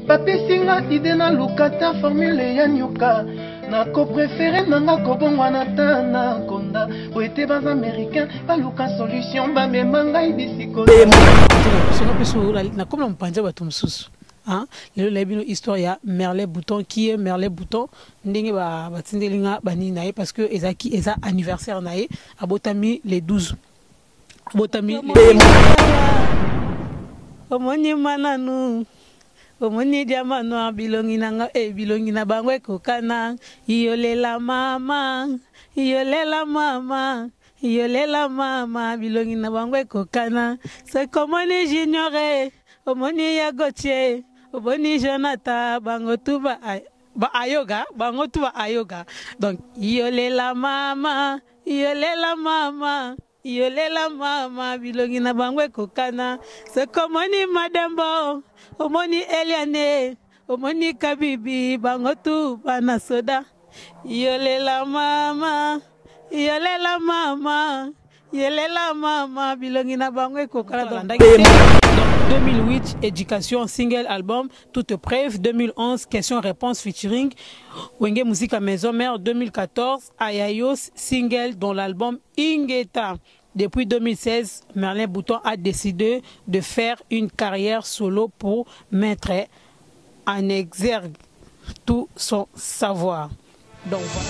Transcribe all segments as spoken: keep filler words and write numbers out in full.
Papi singa ide na lukata formule ya nyoka. Na ko préféré nanga ko bongwana tana konda. O ete bas américain ba luka solution ba me manga ibisiko. Na comme on panja ba tumsusu. Hein, le labino histoire ya Merlet Bouton qui est Merlet Bouton ndenge ba batindelinga bani nae parce que ezaki eza anniversaire nae abotami les douze abotami omoni mananu omoni diamano bilongi nanga e bilongi na bangwe kokana yolela mama yolela mama yolela mama bilongi na bangwe kokana c'est comment j'ignorais omoni ya Gauthier Oboni Jonathan bango tuba ba ayoga bango tuba ayoga donc yolela mama yolela mama yolela mama bilongi na bangwe kokana c'est comme ni madambo omoni Eliane omoni Kabibi bango tuba na soda yolela mama yolela mama yolela mama bilongi na bangwe kokana deux mille huit, éducation, single, album, toute preuve. deux mille onze, question-réponse featuring. Wenge Musique à Maison Mère. deux mille quatorze, Ayayos, single dans l'album Ingeta. Depuis deux mille seize, Merlet Bouton a décidé de faire une carrière solo pour mettre en exergue tout son savoir. Donc voilà.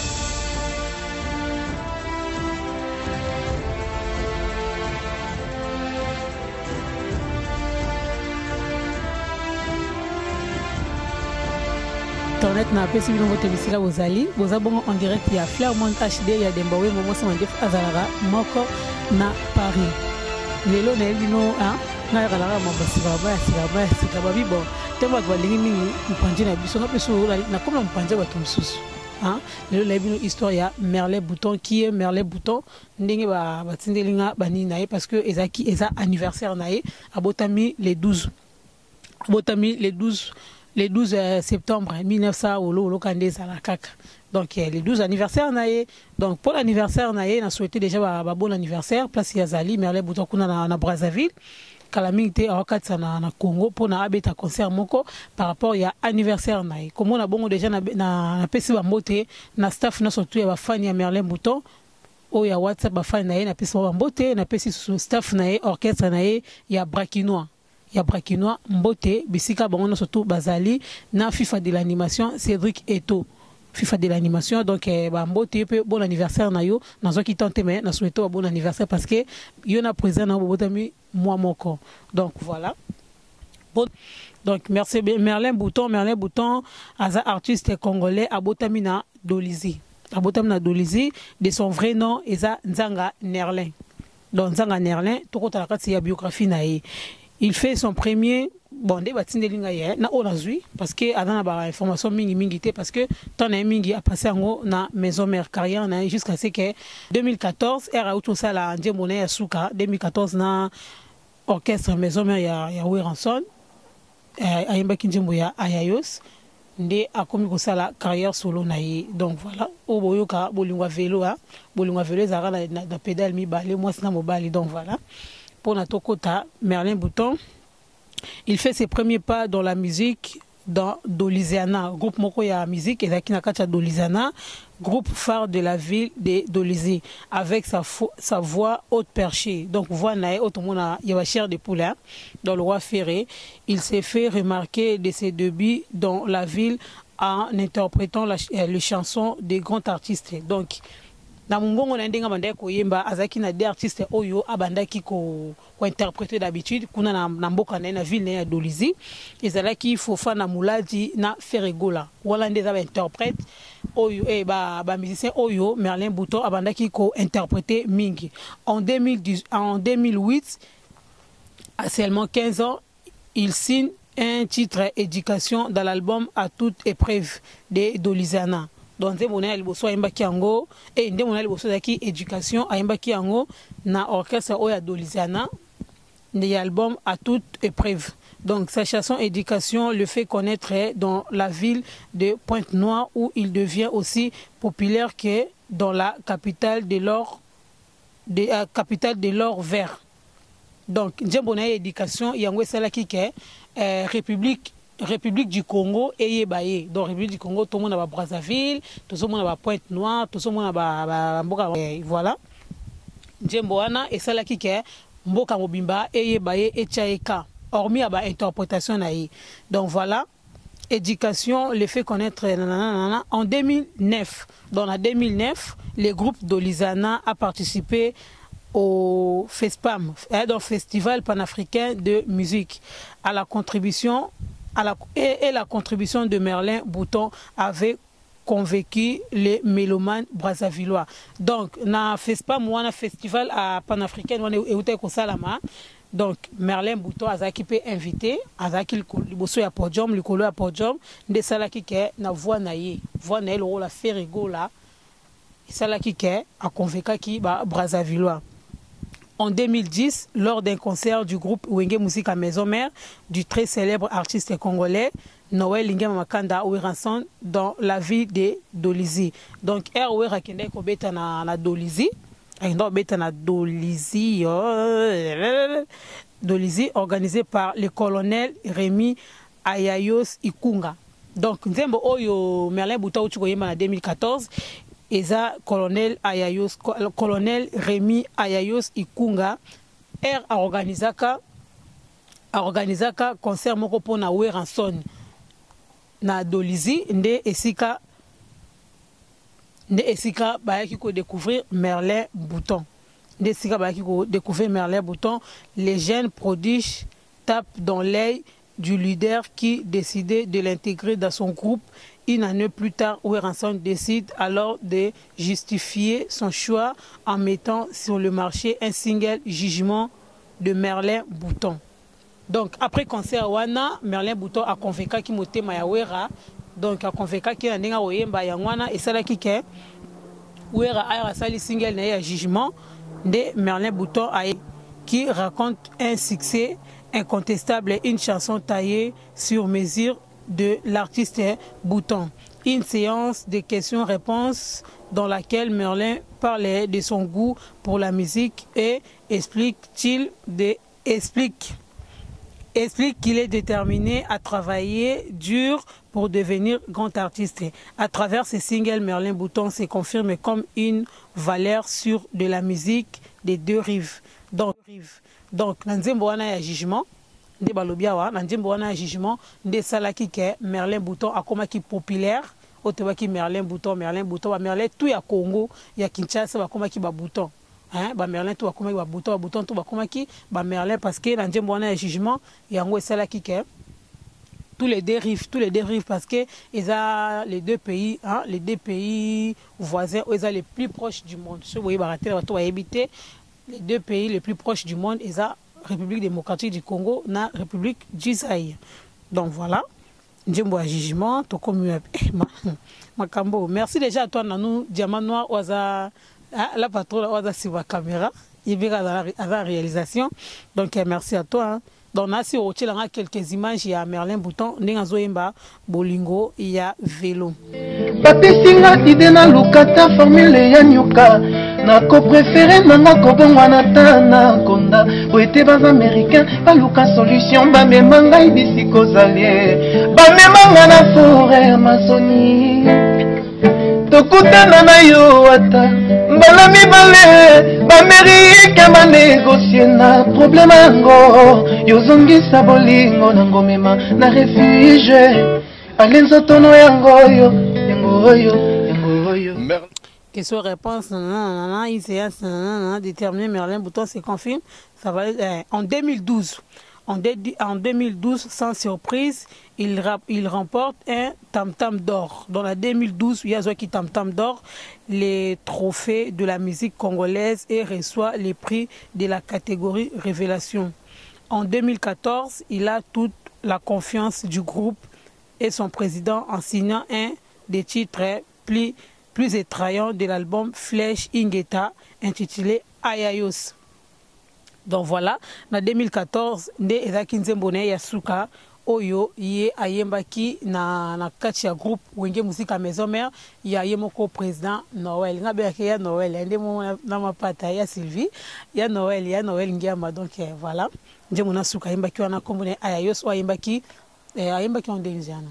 Internet na pesi bino moto bisika bozali boza bongo en direct ya Fleur-Monde H D ya Dembawe momo sama def azalara moko na Paris lelo na bino hein na kala mo basika ba sika ba sika ba bibo temba kwa lingi mingi mpanje na biso na peso na comme mpanje ba tumsusu hein lelo na bino histoire ya Merlet Bouton qui est Merlet Bouton ndenge ba batindelinga bani nae parce que ezaki eza anniversaire nae abotami les douze abotami les douze le douze septembre mille neuf cents olo olo kande salakaka donc les douze anniversaire nae donc pour l'anniversaire nae na souhaité déjà ba bon anniversaire place ya Zali Merlet Bouton kuna na, na Brazzaville kalamite awakatsa na na Congo pour na abeta concert moko par rapport ya anniversaire nae comme on a bongo déjà na na, na pesi ba mbote na staff na surtout ya ba fan ya Merlet Bouton o ya WhatsApp ba fan nae na pesi ba mbote na pesi staff nae orchestre nae ya Brakinois ya Brakinois mbote bisika bango surtout bazali na FIFA de l'animation Cédric Eto FIFA de l'animation donc eh, ba mbote pe bon anniversaire na yo nazo ki tante mais na souhaito bon anniversaire parce que yo na présent na botami moi moko donc voilà bon donc merci Merlet Bouton Merlet Bouton aza artiste congolais abotami na Dolizy abotami na Dolizy de son vrai nom eza Nzanga Nerlin donc Nzanga Nerlin to kota la kati ya biographie na ye. Il fait son premier bon débat na onazui parce que adana ba information mingi mingi té parce que ton mingi a passé en na maison mère carrière na jusqu'à ce que deux mille quatorze era auto ça la ndemone ya suka deux mille quatorze na orchestre maison mère ya ya Weranson eh ayimba kinjembo ya Ayayos ndé a komi ko sala carrière solo na yi donc voilà o boyoka bolingwa vélo ha bolingwa vélo zara na, na, na pédale mi balé moi na mobile donc voilà. Pour Natokota, Merlet Bouton, il fait ses premiers pas dans la musique dans Doliziana, groupe Mokoya Musique, et Dakinakacha Doliziana, groupe phare de la ville de Dolizy, avec sa, sa voix haute perchée. Donc, voix nae, automona Yabachir de Poulain, dans le Roi Ferré. Il s'est fait remarquer de ses débuts dans la ville en interprétant la, les chansons des grands artistes. Donc, na mungongo na ndenga bandai ko yemba azaki na des artistes oyo abandaki ko ko interpréter d'habitude kuna na, na mboka na na ville na Dolizy ezalaki Fofana Mouladi na Ferregola wala ndeza ba interprète oyo e ba ba musicien oyo Merlet Bouton abandaki ko interpréter mingi en deux mille dix en deux mille huit à seulement quinze ans il signe un titre éducation dans l'album à toute épreuve de Doliziana. Donc ndemona ya liboso ayembaki yango et ndemona ya liboso zaki éducation ayembaki yango na orchestre oya Doliziana des albums à toute épreuve. Donc sa chanson éducation le fait connaître dans la ville de Pointe-Noire où il devient aussi populaire que dans la capitale de l'or de la capitale de l'or vert. Donc ndemona ya éducation yango salaki ke République République du Congo et Baye. Donc République du Congo, tout le monde a Brazzaville, tout le monde a Pointe-Noire, tout le monde a Mboka. Voilà. Djemboana et ça là qui est Mboka Mobimba et Baye et Tchaeka. Hormis à ba interprétation naïe. Donc voilà. Éducation, les fait connaître nanana, en deux mille neuf. Dans la deux mille neuf, le groupe d'Olizana a participé au FESPAM, un festival panafricain de musique, à la contribution à la, et, et la contribution de Merlin Bouton avait convaincu les mélomanes brazzavillois. Donc, na FESPAM, on a un festival à panafricain, on est au Salama. Donc, Merlin Bouton a été invité, a été invité à podium, le colo à podium, de Salaki qui est na voix naïe, voix naïe, le rôle à faire là, Salaki qui est à convaincu qui ba Brazzavillois. En deux mille dix, lors d'un concert du groupe Wenge Musique à Maison Mère, du très célèbre artiste congolais Noël Lingema Makanda Ouiranson dans la ville de Dolizy. Donc, R O R a kende ko beta na na Dolizy. Dolizy, Dolizy, organisé par le colonel Rémi Ayayos Ikunga. Donc, Nzembo Oyo Merlin Bouton en deux mille quatorze, et ça, colonel Ayayos, colonel Rémi Ayayos Ikunga, er a organisé a organisé concert moko pona Ouiranson na Dolizy, nde esika Nde esika bayaki ko découvrir Merlin Bouton. Nde esika bayaki ko découvrir Merlin Bouton. Les jeunes prodiges tapent dans l'œil du leader qui décidait de l'intégrer dans son groupe. Une année plus tard, Ouiranson décide alors de justifier son choix en mettant sur le marché un single Jugement de Merlin Bouton. Donc après concert wana, Merlin Bouton a convaincu qui moté Mayawera. Donc a convaincu qui a nenga oyemba yangwana et ça là qui est Ouera a sali single na Jugement de Merlin Bouton qui raconte un succès incontestable, une chanson taillée sur mesure de l'artiste Bouton. Une séance de questions-réponses dans laquelle Merlin parlait de son goût pour la musique et explique-t-il de explique explique qu'il est déterminé à travailler dur pour devenir grand artiste. À travers ces singles, Merlin Bouton se confirme comme une valeur sûre de la musique des deux rives. Donc, donc Nanzembo wana ya Jugement, de Balobiawa, Nanzembo wana ya Jugement, de Salaki ke Merlin Bouton a comme qui populaire, otebaki Merlin Bouton, Merlin Bouton, Merlin tout ya Congo, ya Kinshasa ba comme qui ba Bouton. Hein, ba Merlin tout ba comme ba Bouton, Bouton tout ba comme qui ba Merlin parce que Nanzembo wana ya Jugement, yango Salaki ke tous les dérives, tous les dérives parce que ils ont les deux pays, hein, les deux pays voisins, ils ont les plus proches du monde. Ce vous voyez, habiter les deux pays les plus proches du monde, ils ont République démocratique du Congo, na République du Zaïre. Donc voilà, Njembo à Jugement, to comme Makambo. Merci déjà à toi, Nanou Diamant Noir, oza la patronne, oza sur la caméra, il y a la réalisation. Donc merci à toi. Hein. Donc, si on a quelques images, il y a Merlin Bouton, Nengazoemba, Bolingo, il y a vélo. Papi Singa, Idena Lukata, Formule Yanyoka, Nako préféré, Nanga Kobonga Natana, Konda, Ouete Bas Américain, Baluka Solution, Bame Manga, Ibisi Kozalier, Bame Manga na forêt Amazonie, Tokutana na yo ata, Mbala mibale, Bamérique, ba négocier na problème ango, Yozongi sabolingo na ngomema na refuge, Alenzo tono yango yo, yango yo, yango yo. Question réponse, I C S déterminé Merlin Bouton se confirme, ça va euh, en deux mille douze. En, en deux mille douze, sans surprise, il, il remporte un tam-tam d'or. Dans la deux mille douze, il y a Zoaki tam-tam d'or, les trophées de la musique congolaise et reçoit les prix de la catégorie Révélation. En deux mille quatorze, il a toute la confiance du groupe et son président en signant un des titres plus, plus étrayants de l'album Flèche Ingeta intitulé Ayayos. Donc voilà, en deux mille quatorze, nde ezaki Nzembone Yasuka oyo ye ayembaki na na kati ya groupe Wenge Musique à Maison Mère ya yemoko président Noël ngabe ya Noël ende mo na mapata ya Sylvie ya Noël ya Noël Ngiama donc eh, voilà Nzembone Yasuka ayembaki wana kombone Ayayos ayembaki eh ayemba ki ondengziana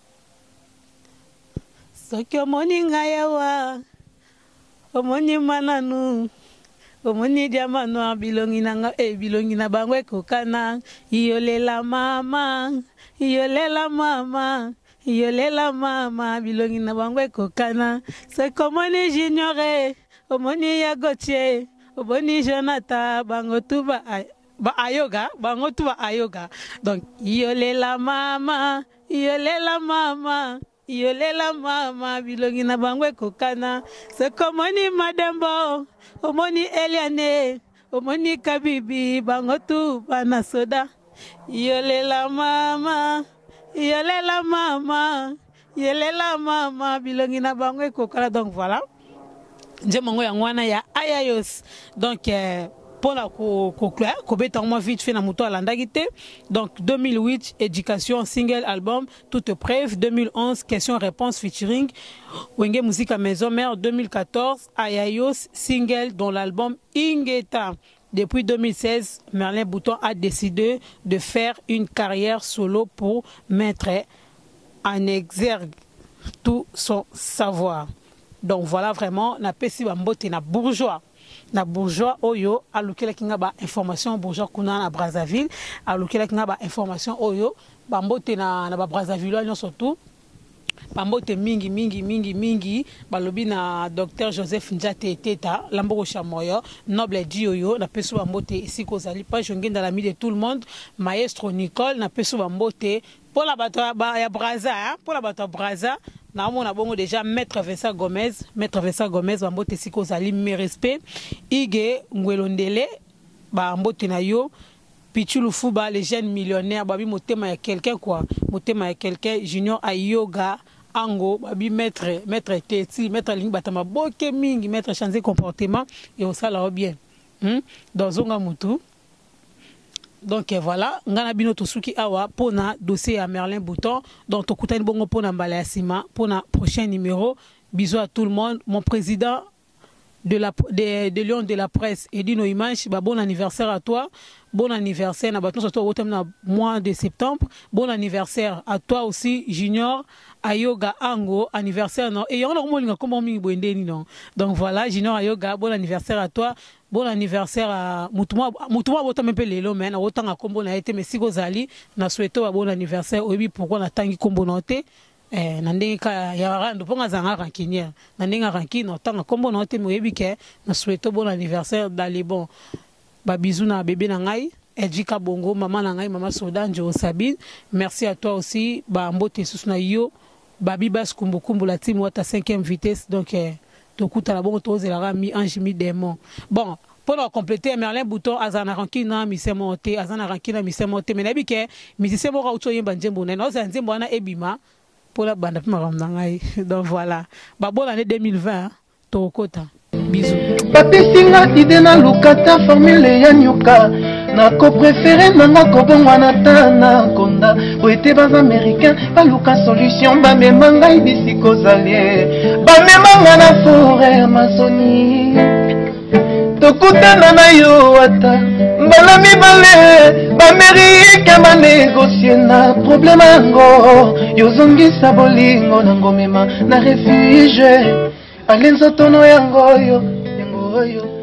soki omoni ngai awa omoni mananu omoni diamano bilongi nanga e bilongi na bango ekokana yolela mama yolela mama yolela mama bilongi na bango ekokana soki omoni Junior omoni ya Gauthier omoni Jonathan bango tuba ba ayoga bango tuba ayoga donc yolela mama yolela mama yolela mama bilongi na bango ekokana soki omoni Madembo omoni Eliane omoni Kabibi bango tuba na soda yolela mama yolela mama yolela mama bilongi na bango ekokana. Donc voilà njemongo ya ngwana ya Ayayos donc euh, pour la conclure kobeta moi vite fait na moto alandaki te. Donc deux mille huit éducation single album toute preuve, deux mille onze question réponse featuring Wenge musique à maison mère, deux mille quatorze Ayayos single dans l'album Ingeta. Depuis deux mille seize Merlin Bouton a décidé de faire une carrière solo pour mettre en exergue tout son savoir. Donc voilà vraiment na pesi bambote na bourgeois na bourgeois oyo alukela kinga ba information bourgeois kuna na Brazzaville alukela kinga ba information oyo bambote na na ba Brazzaville nyo surtout bambote mingi mingi mingi mingi balobi na docteur Joseph Njate Teta Lamboko Chamoyo noble dioyo na peso bambote ici kozali pas jonge dans la mi de tout le monde maestro Nicole na peso bambote pour la bato ya Brazza hein pour la bato Brazza na mona bongo déjà maître Vincent Gomez maître Vincent Gomez bambote ici kozali mes respect Ige Ngwelondele bambote na yo Pichulu Fuba les jeunes millionnaires babi motema ya quelqu'un quoi motema ya quelqu'un Junior Ayoga Ango babi maître maître Teti maître Ling batama boke mingi maître changer comportement et au sala bien hmm? Dans zonga mutu. Donc voilà ngana bino tosuki awa pona dossier à Merlin Bouton donc tokutani bongo pona mbala ya sima pona prochain numéro. Bisous à tout le monde. Mon président de la de, de Lyon de la presse Edino Image, bah bon anniversaire à toi. Bon anniversaire na baton surtout au mois de septembre. Bon anniversaire à toi aussi Junior Ayoga Ango anniversaire non et on a remonté comme on boendeni non. Donc voilà Junior Ayoga bon anniversaire à toi. Bon anniversaire à Moutouma Moutouma botam un peu lelo mais na autant à combo na été mais si gozali na souhaité bon anniversaire obi pourquoi na tangi combo noté eh nandeka ya rando ponga zanga rankinière nandenga rankino tanga combo noté moyebi ke na souhaité bon anniversaire dans les bons ba bisous na bébé na ngai Edjika Bongo maman na ngai maman Sodanjo Sabine. Merci à toi aussi ba mbote sous na yo babi bas kumbu kumbu la team wata cinquième vitesse donc eh, tokuta la bongo tozela mi ange mi démon. Bon pour compléter Merlin Bouton azana rankina mi semonté azana rankina mi semonté mais nabi ke mi semo ra uto yemba njembo na oza njembo na ebima pour la bande ma ram ngai. Donc voilà ba bonne année deux mille vingt tokota. Bisous. Papesinga ide na lukata formule ya nyoka nako préféré nanga kobongwa na tana konda oete bas américain baluka solution bamema ngai bisi kozalie bamemanga na forêt Amazonie tokutana na yo ata mbala mibale baméricain banégocie na problème yango yozongisa bolingo nango mema na refuge alenzo tono yango yo yango yo